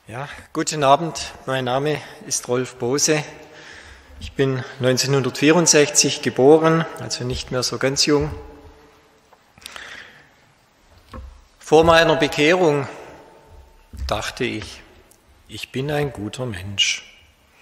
Ja, guten Abend, mein Name ist Rolf Bose. Ich bin 1964 geboren, also nicht mehr so ganz jung. Vor meiner Bekehrung dachte ich bin ein guter Mensch.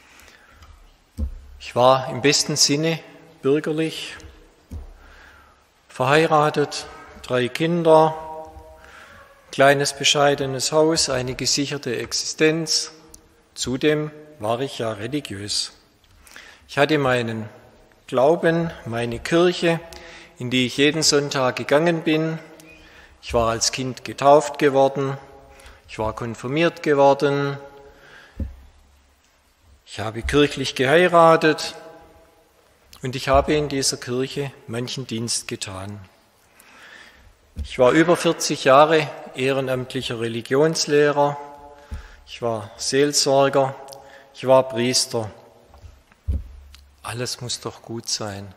Ich war im besten Sinne bürgerlich, verheiratet, 3 Kinder, kleines bescheidenes Haus, eine gesicherte Existenz. Zudem war ich ja religiös. Ich hatte meinen Glauben, meine Kirche, in die ich jeden Sonntag gegangen bin. Ich war als Kind getauft geworden, ich war konfirmiert geworden, ich habe kirchlich geheiratet und ich habe in dieser Kirche manchen Dienst getan. Ich war über 40 Jahre ehrenamtlicher Religionslehrer, ich war Seelsorger, ich war Priester. Alles muss doch gut sein.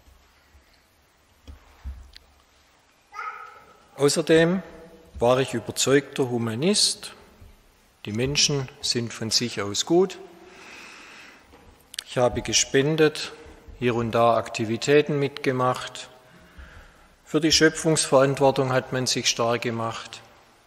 Außerdem war ich überzeugter Humanist. Die Menschen sind von sich aus gut. Ich habe gespendet, hier und da Aktivitäten mitgemacht. Für die Schöpfungsverantwortung hat man sich stark gemacht.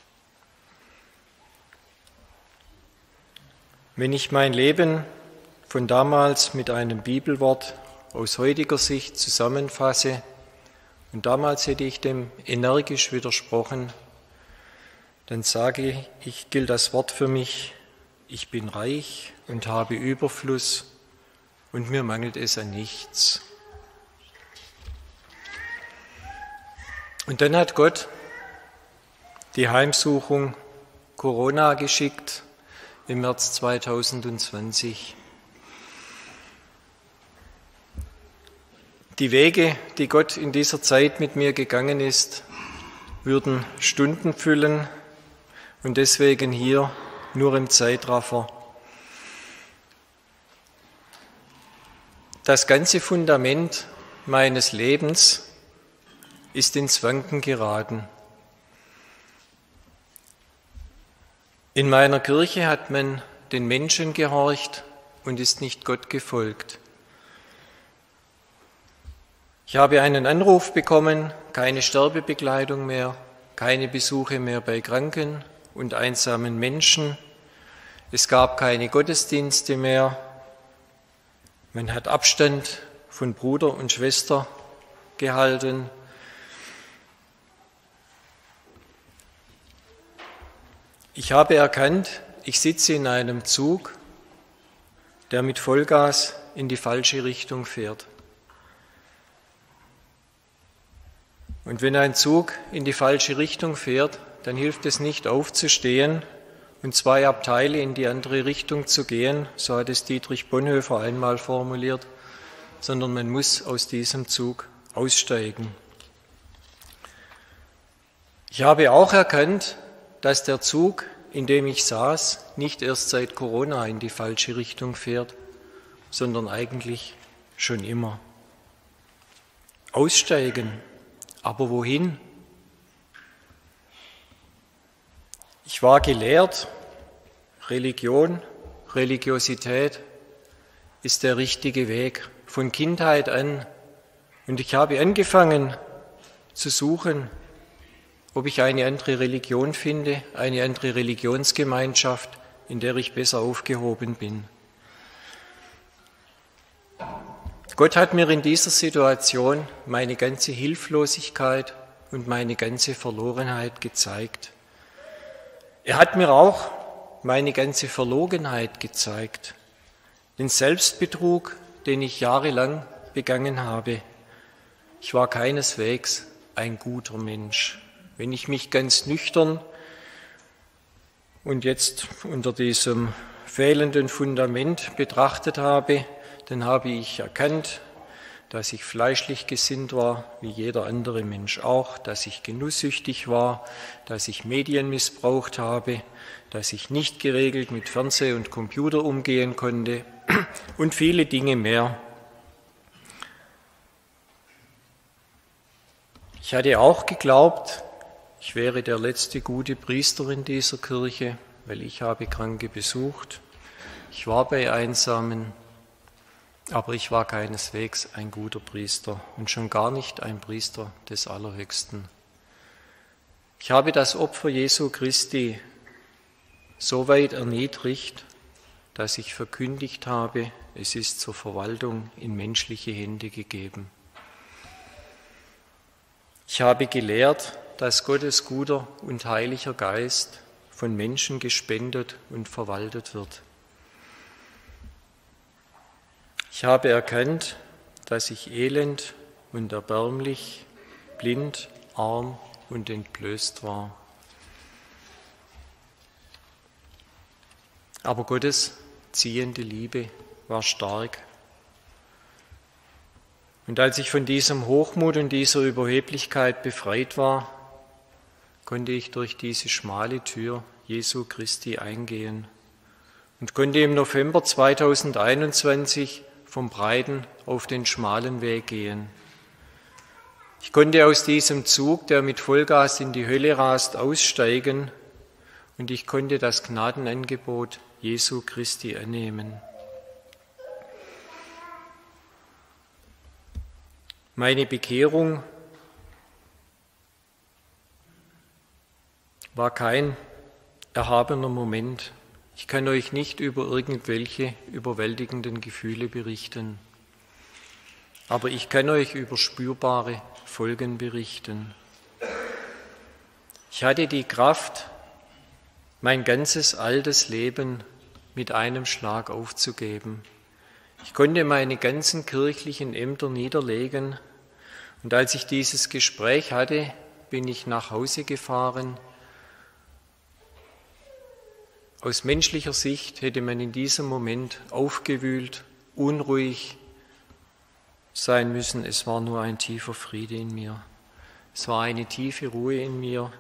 Wenn ich mein Leben von damals mit einem Bibelwort aus heutiger Sicht zusammenfasse, und damals hätte ich dem energisch widersprochen, dann sage ich, gilt das Wort für mich: Ich bin reich und habe Überfluss und mir mangelt es an nichts. Und dann hat Gott die Heimsuchung Corona geschickt im März 2020. Die Wege, die Gott in dieser Zeit mit mir gegangen ist, würden Stunden füllen und deswegen hier nur im Zeitraffer. Das ganze Fundament meines Lebens ist ins Wanken geraten. In meiner Kirche hat man den Menschen gehorcht und ist nicht Gott gefolgt. Ich habe einen Anruf bekommen, keine Sterbebekleidung mehr, keine Besuche mehr bei kranken und einsamen Menschen. Es gab keine Gottesdienste mehr. Man hat Abstand von Bruder und Schwester gehalten. Ich habe erkannt, ich sitze in einem Zug, der mit Vollgas in die falsche Richtung fährt. Und wenn ein Zug in die falsche Richtung fährt, dann hilft es nicht aufzustehen und 2 Abteile in die andere Richtung zu gehen, so hat es Dietrich Bonhoeffer einmal formuliert, sondern man muss aus diesem Zug aussteigen. Ich habe auch erkannt, dass der Zug, in dem ich saß, nicht erst seit Corona in die falsche Richtung fährt, sondern eigentlich schon immer. Aussteigen. Aber wohin? Ich war gelehrt, Religiosität ist der richtige Weg von Kindheit an. Und ich habe angefangen zu suchen, ob ich eine andere Religion finde, eine andere Religionsgemeinschaft, in der ich besser aufgehoben bin. Gott hat mir in dieser Situation meine ganze Hilflosigkeit und meine ganze Verlorenheit gezeigt. Er hat mir auch meine ganze Verlogenheit gezeigt, den Selbstbetrug, den ich jahrelang begangen habe. Ich war keineswegs ein guter Mensch. Wenn ich mich ganz nüchtern und jetzt unter diesem fehlenden Fundament betrachtet habe, dann habe ich erkannt, dass ich fleischlich gesinnt war, wie jeder andere Mensch auch, dass ich genusssüchtig war, dass ich Medien missbraucht habe, dass ich nicht geregelt mit Fernseh und Computer umgehen konnte und viele Dinge mehr. Ich hatte auch geglaubt, ich wäre der letzte gute Priester in dieser Kirche, weil ich habe Kranke besucht. Ich war bei Einsamen, aber ich war keineswegs ein guter Priester und schon gar nicht ein Priester des Allerhöchsten. Ich habe das Opfer Jesu Christi so weit erniedrigt, dass ich verkündigt habe, es ist zur Verwaltung in menschliche Hände gegeben. Ich habe gelehrt, dass Gottes guter und heiliger Geist von Menschen gespendet und verwaltet wird. Ich habe erkannt, dass ich elend und erbärmlich, blind, arm und entblößt war. Aber Gottes ziehende Liebe war stark. Und als ich von diesem Hochmut und dieser Überheblichkeit befreit war, konnte ich durch diese schmale Tür Jesu Christi eingehen und konnte im November 2021 vom breiten auf den schmalen Weg gehen. Ich konnte aus diesem Zug, der mit Vollgas in die Hölle rast, aussteigen und ich konnte das Gnadenangebot Jesu Christi annehmen. Meine Bekehrung war kein erhabener Moment. Ich kann euch nicht über irgendwelche überwältigenden Gefühle berichten, aber ich kann euch über spürbare Folgen berichten. Ich hatte die Kraft, mein ganzes altes Leben mit einem Schlag aufzugeben. Ich konnte meine ganzen kirchlichen Ämter niederlegen und als ich dieses Gespräch hatte, bin ich nach Hause gefahren. Aus menschlicher Sicht hätte man in diesem Moment aufgewühlt, unruhig sein müssen. Es war nur ein tiefer Friede in mir. Es war eine tiefe Ruhe in mir.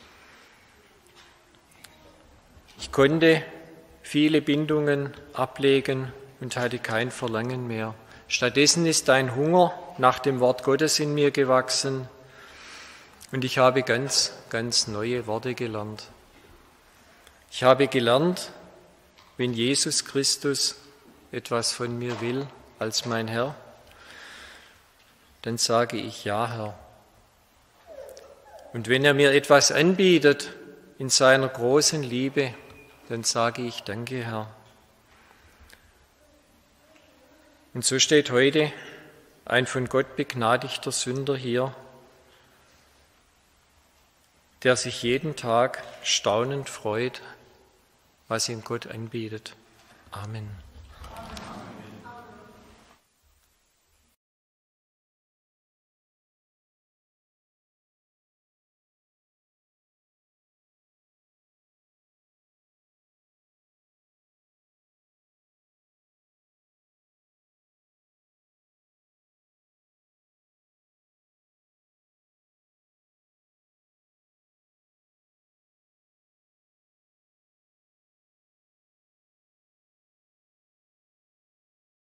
Ich konnte viele Bindungen ablegen und hatte kein Verlangen mehr. Stattdessen ist ein Hunger nach dem Wort Gottes in mir gewachsen und ich habe ganz, ganz neue Worte gelernt. Ich habe gelernt, wenn Jesus Christus etwas von mir will als mein Herr, dann sage ich ja, Herr. Und wenn er mir etwas anbietet in seiner großen Liebe, dann sage ich danke, Herr. Und so steht heute ein von Gott begnadigter Sünder hier, der sich jeden Tag staunend freut, was ihm Gott anbietet. Amen.